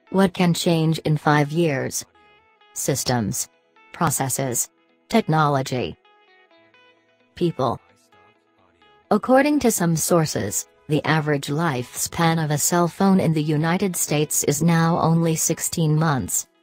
What can change in 5 years? Systems. Processes. Technology. People. According to some sources, the average lifespan of a cell phone in the United States is now only 16 months.